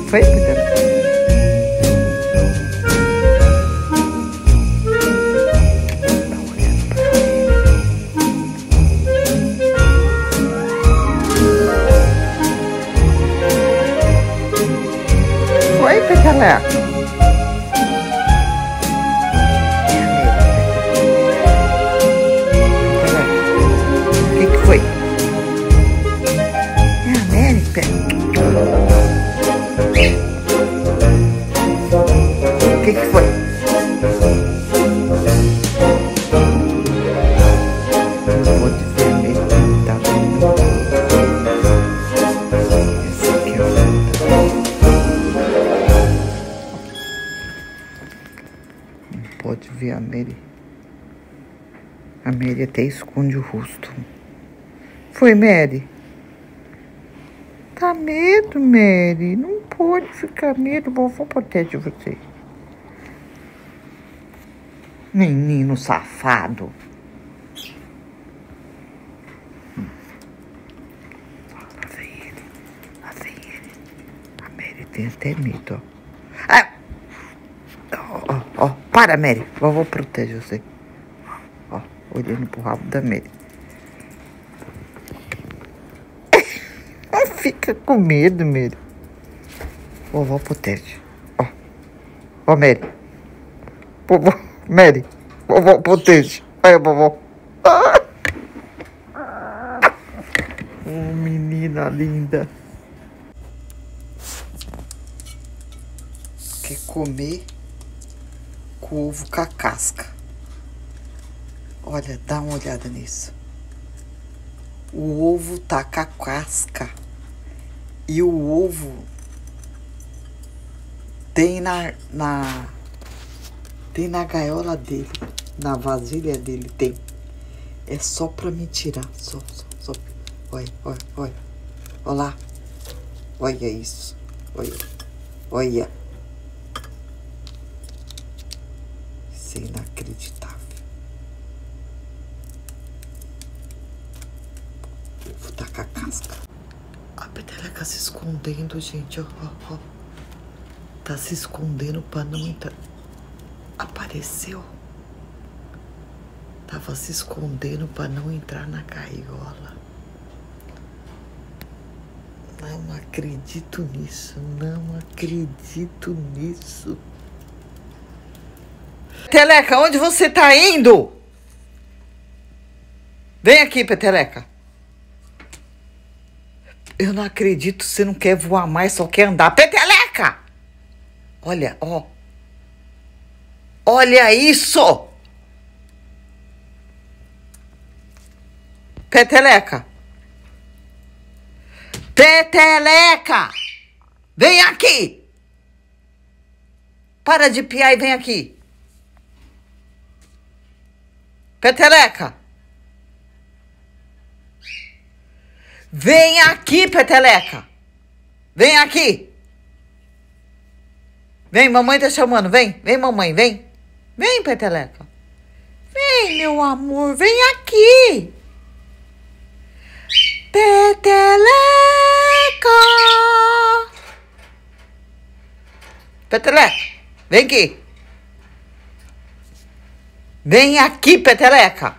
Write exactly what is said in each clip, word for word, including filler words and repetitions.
foi, Peteleca? Foi, Peteleca? O que que foi? Eu vou dizer mesmo que tá vendo. Essa aqui é a não pode ver a Mary. A Mary até esconde o rosto. Foi, Mary? Tá medo, Mary? Não pode ficar medo. Vovó protege você. Menino safado. Hum. Lá vem ele. Lá vem ele. A Mary tem até medo, ó. Ah! Ó, ó, ó. Para, Mary. Vovó protege você. Ó, olhando pro rabo da Mary. Fica com medo, Mary. Vovó protege. Ó. Ó, Mary. Vovó. Mary. Vovó protege. Olha, vovó. Ah! Oh, menina linda. Quer comer com ovo com a casca. Olha, dá uma olhada nisso. O ovo tá com a casca. E o ovo tem na, na, tem na gaiola dele, na vasilha dele tem. É só pra me tirar, só, só, só. Olha, olha, olha. Olha lá. Olha isso. Olha, olha. Isso é inacreditável. O ovo tá com a casca. A Peteleca se escondendo, gente, ó, ó, ó. Tá se escondendo pra não entrar. Apareceu. Tava se escondendo pra não entrar na gaiola. Não acredito nisso, não acredito nisso. Peteleca, onde você tá indo? Vem aqui, Peteleca. Eu não acredito, você não quer voar mais, só quer andar. Peteleca! Olha, ó. Olha isso! Peteleca! Peteleca! Vem aqui! Para de piar e vem aqui. Peteleca! Vem aqui, Peteleca! Vem aqui! Vem, mamãe tá chamando, vem! Vem, mamãe, vem! Vem, Peteleca! Vem, meu amor, vem aqui! Peteleca! Peteleca, vem aqui! Vem aqui, Peteleca!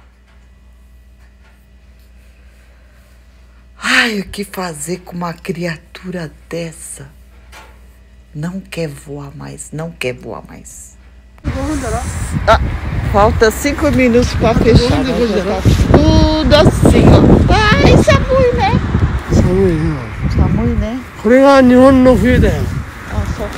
Ai, o que fazer com uma criatura dessa? Não quer voar mais, não quer voar mais. Ah, falta cinco minutos para fechar. Né? Tudo assim, ó. Ah, isso é muito, né? Isso é muito, né? Ah, só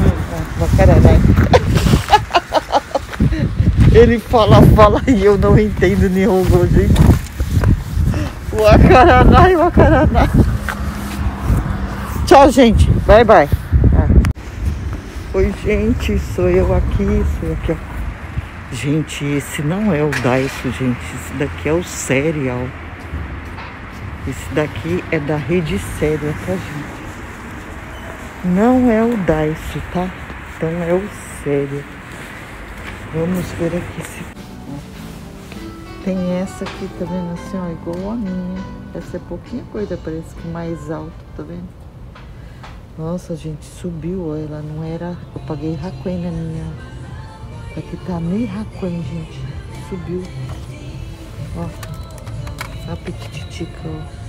ele fala, fala e eu não entendo nenhum, gente. Wakaranai, wakaranai. Tchau, gente. Bye, bye. Oi, gente. Sou eu aqui. Sou eu aqui, ó. Gente, esse não é o Daiso, gente. Esse daqui é o Serial. Esse daqui é da rede Séria, tá, gente? Não é o Daiso, tá? Então é o Sério. Vamos ver aqui se... Tem essa aqui, tá vendo assim, ó, igual a minha. Essa é pouquinha coisa, parece que mais alta, tá vendo? Nossa, gente, subiu, ó, ela não era... Eu paguei Raquel na minha... Aqui tá meio Raquel, gente. Subiu. Ó. A pititica,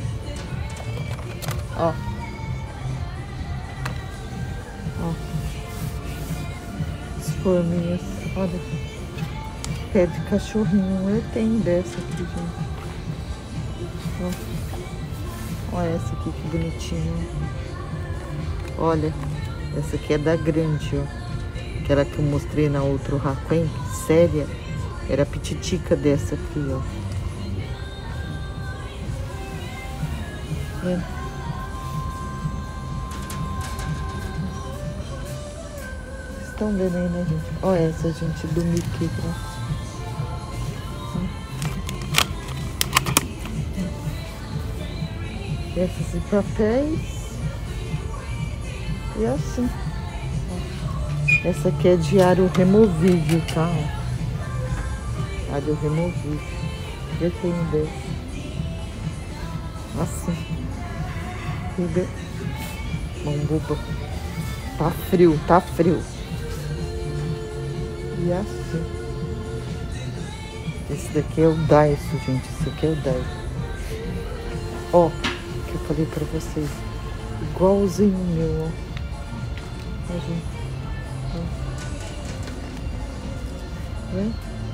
ó. Ó. Ó. As forminhas. Olha. Pé de cachorrinho. Eu tenho dessa aqui, gente. Ó. Olha essa aqui, que bonitinha. Olha. Essa aqui é da grande, ó. Aquela que eu mostrei na outra Raquel, séria. Era a pititica dessa aqui, ó. É. Vocês estão vendo aí, né, gente? Olha essa, gente, do Mickey. Né? Essas de papéis. E assim. Essa aqui é de aro removível, tá? Aro removível. Eu tenho desse. Assim. Bombuba. Tá frio, tá frio. E assim. Esse daqui é o Daiso, gente. Esse aqui é o Daiso. Ó, que eu falei pra vocês. Igualzinho o meu, ó. Ó, gente. Ó. Vem?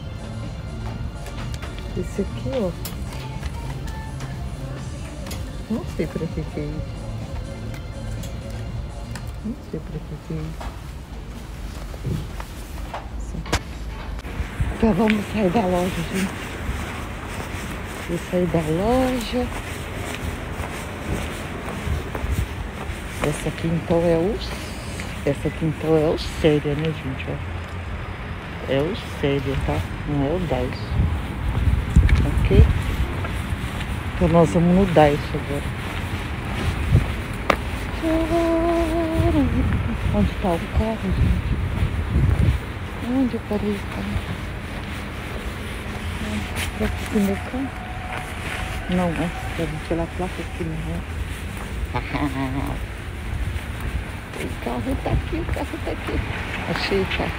Esse aqui, ó. Não sei pra que que é isso. Não sei pra que que é isso. Assim. Então vamos sair da loja, gente. Vou sair da loja. Essa aqui então é o... Essa aqui então é o séria, né, gente? Ó. É o séria, tá? Não é o Daiso. Ok? Então nós vamos no Daiso agora. Onde tá o carro, gente? Onde eu parei o carro? Será que aqui meu carro? Não, é. Vamos tirar a placa aqui, não é? O carro tá aqui, o carro tá aqui. Achei o carro.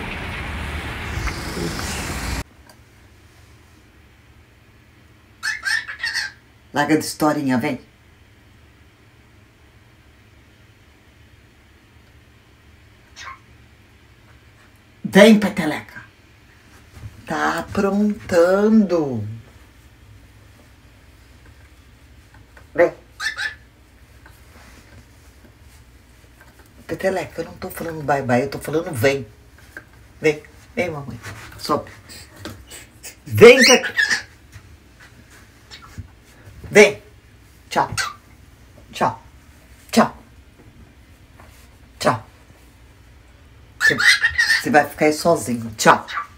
Larga de historinha, vem. Vem, peteleca. Tá aprontando. Vem. Peteleca, eu não tô falando bye bye, eu tô falando vem. Vem, vem, mamãe. Sobe. Vem, peteleca. Vem. Tchau. Tchau. Tchau. Tchau. Você vai ficar aí sozinho. Tchau.